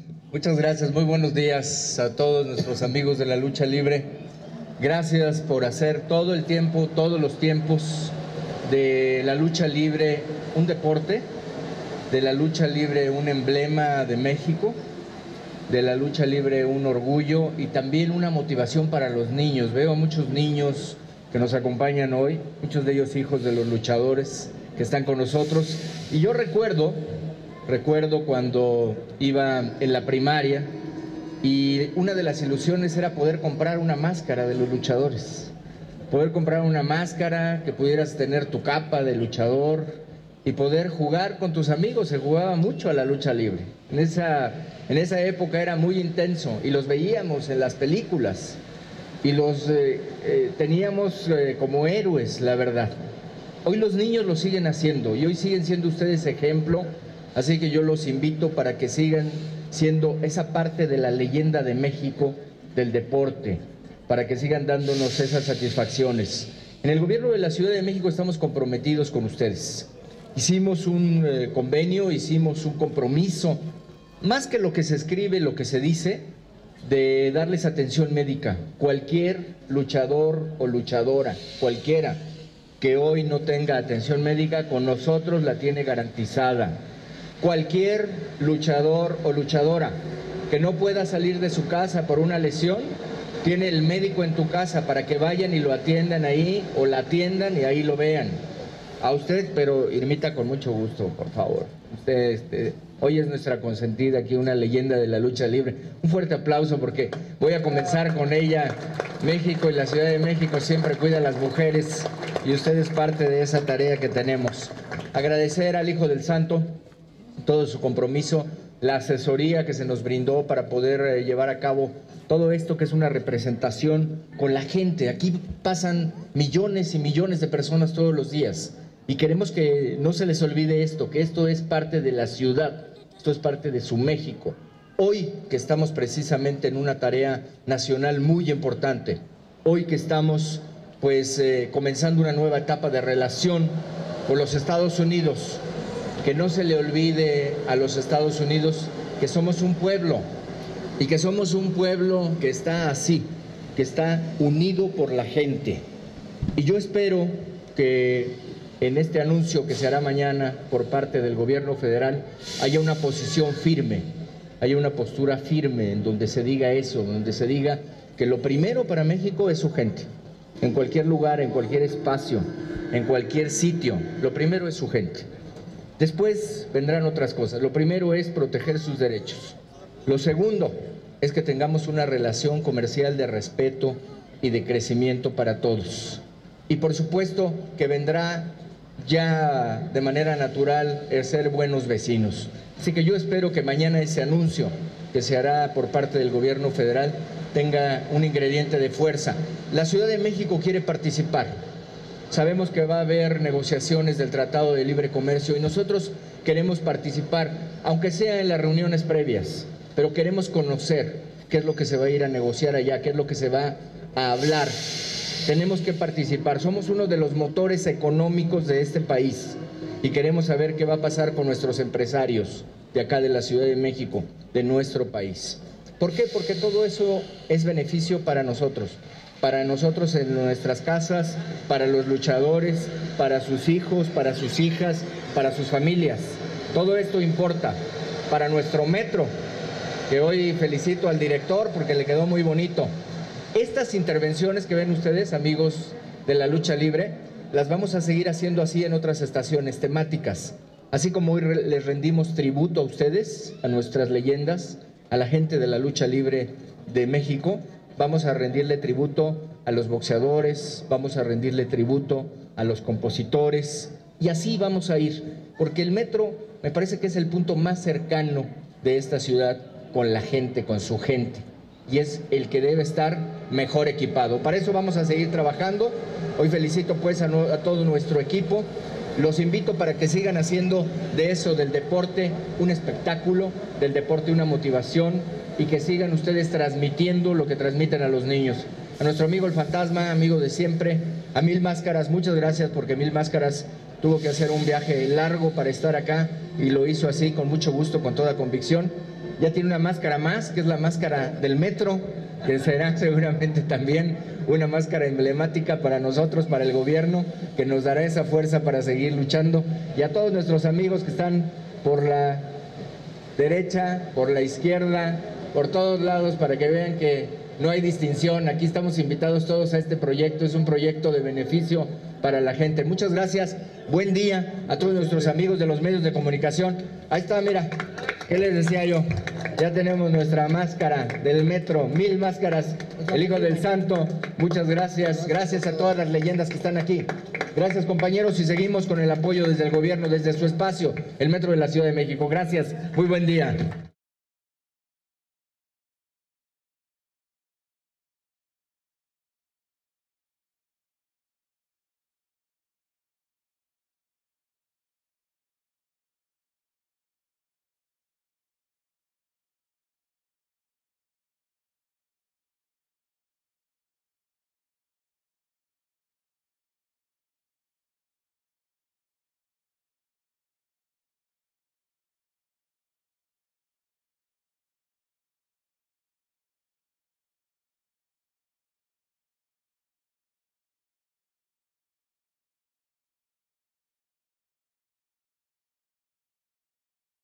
Muchas gracias, muy buenos días a todos nuestros amigos de la lucha libre. Gracias por hacer todo el tiempo, todos los tiempos de la lucha libre un deporte, de la lucha libre un emblema de México, de la lucha libre un orgullo y también una motivación para los niños. Veo a muchos niños que nos acompañan hoy, muchos de ellos hijos de los luchadores que están con nosotros. Y yo recuerdo cuando iba en la primaria y una de las ilusiones era poder comprar una máscara de los luchadores, poder comprar una máscara, que pudieras tener tu capa de luchador y poder jugar con tus amigos. Se jugaba mucho a la lucha libre. En esa época era muy intenso y los veíamos en las películas y los teníamos como héroes, la verdad. Hoy los niños lo siguen haciendo y hoy siguen siendo ustedes ejemplo, así que yo los invito para que sigan siendo esa parte de la leyenda de México del deporte, para que sigan dándonos esas satisfacciones. En el gobierno de la Ciudad de México estamos comprometidos con ustedes. Hicimos un convenio, hicimos un compromiso, más que lo que se escribe, lo que se dice, de darles atención médica. Cualquier luchador o luchadora, cualquiera que hoy no tenga atención médica, con nosotros la tiene garantizada. Cualquier luchador o luchadora que no pueda salir de su casa por una lesión, tiene el médico en tu casa para que vayan y lo atiendan ahí o la atiendan y ahí lo vean. A usted, pero Irmita, con mucho gusto, por favor. Usted hoy es nuestra consentida aquí, una leyenda de la lucha libre. Un fuerte aplauso porque voy a comenzar con ella. México y la Ciudad de México siempre cuida a las mujeres y usted es parte de esa tarea que tenemos. Agradecer al Hijo del Santo todo su compromiso, la asesoría que se nos brindó para poder llevar a cabo todo esto, que es una representación con la gente. Aquí pasan millones y millones de personas todos los días y queremos que no se les olvide esto, que esto es parte de la ciudad, esto es parte de su México. Hoy que estamos precisamente en una tarea nacional muy importante, hoy que estamos comenzando una nueva etapa de relación con los Estados Unidos, que no se le olvide a los Estados Unidos que somos un pueblo y que somos un pueblo que está así, que está unido por la gente. Y yo espero que en este anuncio que se hará mañana por parte del gobierno federal haya una posición firme, haya una postura firme en donde se diga eso, donde se diga que lo primero para México es su gente. En cualquier lugar, en cualquier espacio, en cualquier sitio, lo primero es su gente. Después vendrán otras cosas. Lo primero es proteger sus derechos. Lo segundo es que tengamos una relación comercial de respeto y de crecimiento para todos. Y por supuesto que vendrá ya de manera natural el ser buenos vecinos. Así que yo espero que mañana ese anuncio que se hará por parte del gobierno federal tenga un ingrediente de fuerza. La Ciudad de México quiere participar. Sabemos que va a haber negociaciones del Tratado de Libre Comercio y nosotros queremos participar, aunque sea en las reuniones previas, pero queremos conocer qué es lo que se va a ir a negociar allá, qué es lo que se va a hablar. Tenemos que participar, somos uno de los motores económicos de este país y queremos saber qué va a pasar con nuestros empresarios de acá de la Ciudad de México, de nuestro país. ¿Por qué? Porque todo eso es beneficio para nosotros en nuestras casas, para los luchadores, para sus hijos, para sus hijas, para sus familias. Todo esto importa. Para nuestro metro, que hoy felicito al director porque le quedó muy bonito. Estas intervenciones que ven ustedes, amigos de la lucha libre, las vamos a seguir haciendo así en otras estaciones temáticas. Así como hoy les rendimos tributo a ustedes, a nuestras leyendas, a la gente de la lucha libre de México, vamos a rendirle tributo a los boxeadores, vamos a rendirle tributo a los compositores y así vamos a ir, porque el metro me parece que es el punto más cercano de esta ciudad con la gente, con su gente, y es el que debe estar mejor equipado. Para eso vamos a seguir trabajando. Hoy felicito pues a todo nuestro equipo. Los invito para que sigan haciendo de eso, del deporte, un espectáculo, del deporte una motivación, y que sigan ustedes transmitiendo lo que transmiten a los niños. A nuestro amigo el Fantasma, amigo de siempre, a Mil Máscaras, muchas gracias, porque Mil Máscaras tuvo que hacer un viaje largo para estar acá y lo hizo así, con mucho gusto, con toda convicción. ya tiene una máscara más, que es la máscara del metro, que será seguramente también una máscara emblemática para nosotros, para el gobierno, que nos dará esa fuerza para seguir luchando. Y a todos nuestros amigos que están por la derecha, por la izquierda, por todos lados, para que vean que no hay distinción. Aquí estamos invitados todos a este proyecto, es un proyecto de beneficio para la gente. Muchas gracias, buen día a todos nuestros amigos de los medios de comunicación. Ahí está, mira, ¿qué les decía yo? Ya tenemos nuestra máscara del metro, 1000 máscaras, el Hijo del Santo. Muchas gracias, gracias a todas las leyendas que están aquí. Gracias, compañeros, y seguimos con el apoyo desde el gobierno, desde su espacio, el Metro de la Ciudad de México. Gracias, muy buen día.